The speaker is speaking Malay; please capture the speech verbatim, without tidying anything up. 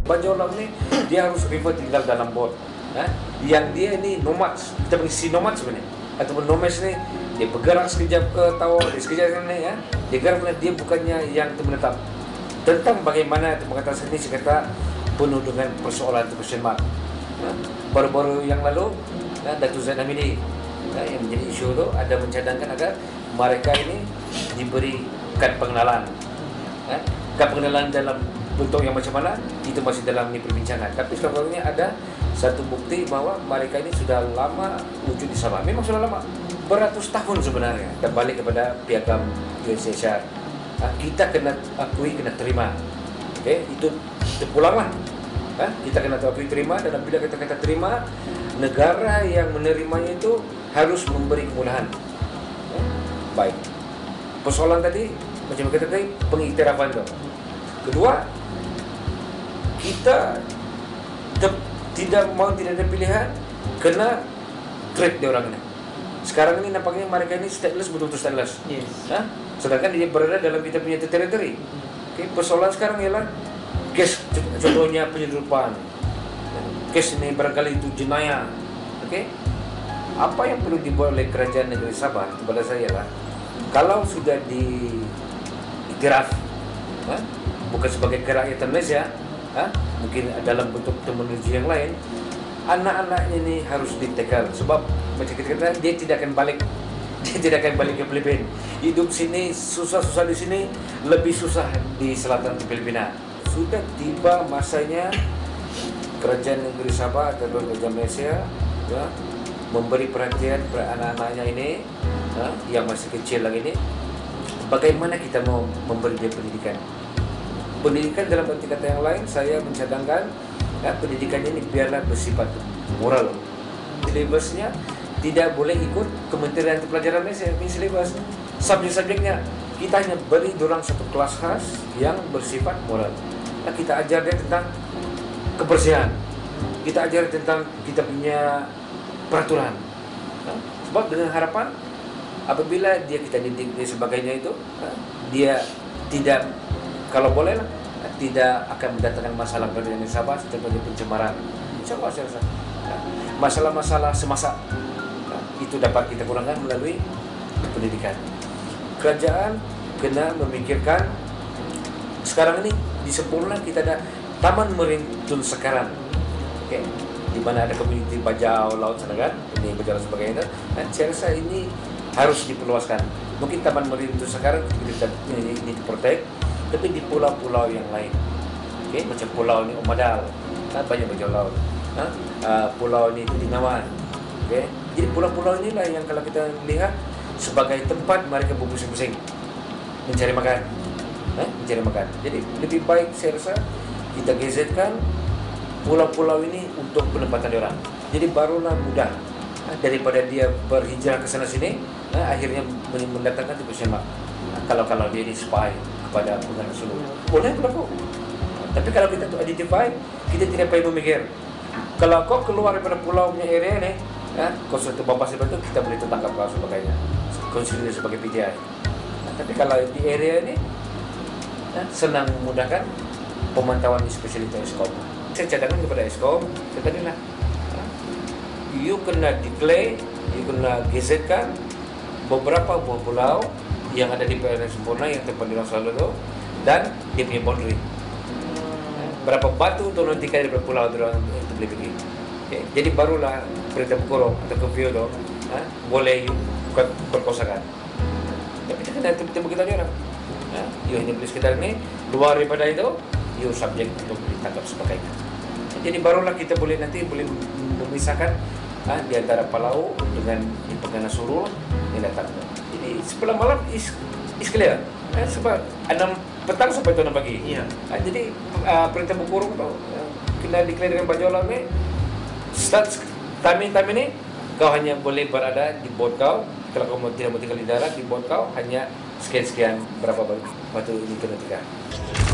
Bajolam ni dia harus prefer tinggal dalam bot. Ha? Yang dia ni nomads, kita panggil si nomad sebenarnya, ataupun nomads ni dia bergerak sekejap ke Tawau, dia sekejap ni ya. Dia gerak, dia bukannya yang menetap. Tentang bagaimana pengetahuan seni saya kata penuh dengan persoalan itu question mark. Ha? Baru-baru yang lalu ya, Datuk Zaid Hamidi ya, yang menjadi isu itu ada mencadangkan agar mereka ini diberi kad pengenalan. Ya? Kad pengenalan dalam bentuk yang macam mana itu masih dalam ni perbincangan. Tapi sekarang ini ada satu bukti bahawa mereka ini sudah lama wujud di Sabah. Memang sudah lama, beratus tahun sebenarnya. Kita balik kepada piagam U N C S R. Kita kena akui, kena terima. Okay? Itu terpulanglah. Kita kena akui, terima. Dan bila kita kata terima, negara yang menerimanya itu harus memberi kemudahan. Baik. Persoalan tadi, macam kita tadi, pengiktirafan itu. Kedua, kita tidak mau, tidak ada pilihan, kena treat dia orang ini. Sekarang ini nampaknya mereka ini stateless, betul-betul stateless. Yes. Ha? Sedangkan dia berada dalam kita punya teritori. Okay? Persoalan sekarang ialah kes, contohnya penyeludupan. Kes ini barangkali itu jenayah. Okay? Apa yang perlu dibuat oleh kerajaan negeri Sabah kepada saya ialah, kalau sudah diiktiraf, ha? bukan sebagai kerakyatan Malaysia, ha? mungkin dalam bentuk terminologi yang lain, anak-anaknya ini harus ditegal. Sebab macam kita kata, dia tidak akan balik, dia tidak akan balik ke Filipina. Hidup sini susah-susah di sini, lebih susah di selatan di Filipina. Sudah tiba masanya kerajaan negeri Sabah atau kerajaan Malaysia ya, memberi perhatian kepada anak-anaknya ini ya, yang masih kecil lagi ini. Bagaimana kita mau memberi dia pendidikan? Pendidikan dalam arti kata yang lain, saya mencadangkan ya, pendidikan ini biarlah bersifat moral. Silibusnya tidak boleh ikut Kementerian Pelajaran Malaysia punya silibus. Subjek-subjeknya kita hanya beri dorang satu kelas khas yang bersifat moral. Ya, kita ajar dia tentang kebersihan. Kita ajar tentang kita punya peraturan. Ya, sebab dengan harapan apabila dia kita didik dan sebagainya itu, ya, dia tidak, kalau boleh lah, tidak akan mendatangkan masalah kepada negeri Sabah seperti pencemaran. InsyaAllah saya rasa ya, masalah-masalah semasa ya, itu dapat kita kurangkan melalui pendidikan. Kerajaan kena memikirkan sekarang ini di Semporna kita ada Taman Merintun Sekaran, okay, di mana ada komuniti bajau laut sana kan, ini bajau dan sebagainya. Dan saya rasa ini harus diperluaskan. Mungkin Taman Merintun Sekaran kita ini, ini diprotek, tapi di pulau-pulau yang lain, okay, macam pulau ni Omadal, kan banyak bajau laut. Ha? Uh, pulau ni Dinawan, okay. Jadi pulau-pulau inilah yang kalau kita lihat sebagai tempat mereka berpusing-pusing mencari makan, ha? mencari makan. Jadi lebih baik saya rasa kita gazetkan pulau-pulau ini untuk penempatan orang. Jadi barulah mudah ha? daripada dia berhijrah ke sana sini, ha? akhirnya mendatangkan tipu semak. Ha? Kalau-kalau dia ini spy kepada pengguna seluruh, boleh berlaku. Tapi kalau kita tu identify, kita tidak perlu memikir. Kalau kau keluar daripada pulau punya area ni, ya, kau suatu babas itu kita boleh tertangkap kau sebagainya, konsider sebagai P T I. Nah, tapi kalau di area ni, ya, senang memudahkan pemantauan di spesialitas Eskom. Saya cadangkan kepada Eskom, saya tadilah, ya, you kena declare, you kena gazetkan beberapa buah pulau yang ada di perairan Semporna yang tempat di Selalu itu dan dia punya boundary. Berapa batu tu nanti kali daripada pulau tu orang itu boleh pergi. Okay. Jadi barulah perintah berkurung atau curfew tu ha, boleh you perkosakan. Tapi kita kena tiba-tiba kita orang. Ha, you hanya boleh sekitar ni, luar daripada itu, you subjek untuk ditangkap sebagainya. Jadi barulah kita boleh nanti boleh memisahkan ha, di antara Palau dengan di Pegana Suruh yang datang. Jadi sebelah malam is, is clear. Ha, sebab enam petang sampai tu enam pagi. Ya. Ha, jadi uh, perintah berkurung tu uh, kena declare dengan Bajolam ni. Start time-time ni kau hanya boleh berada di bot kau. Kalau kau tidak mau tinggal di darat, di bot kau hanya sekian-sekian berapa batu ini kena tinggal.